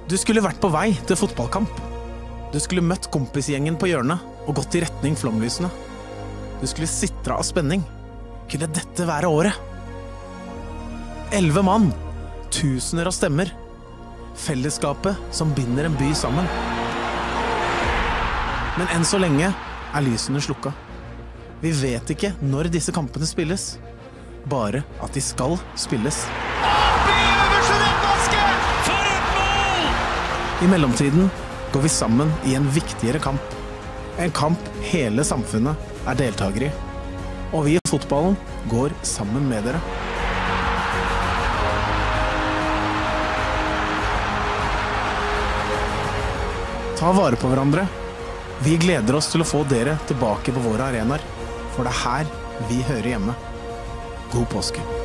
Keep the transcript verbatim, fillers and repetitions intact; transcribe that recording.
Du skulle vært på vei til fotballkamp. Du skulle møtt kompisgjengen på hjørnet og gått i retning flomlysene. Du skulle sitret av spenning. Kunne dette være året? Elleve mann, tusener av stemmer. Fellesskapet som binder en by sammen. Men enn så lenge er lysene slukka. Vi vet ikke når disse kampene spilles. Bare at de skal spilles. I mellomtiden går vi sammen i en viktigere kamp. En kamp hele samfunnet er deltagere i. Og vi i fotballen går sammen med dere. Ta vare på hverandre. Vi gleder oss til å få dere tilbake på våre arenaer. For det er her vi hører hjemme. God påske.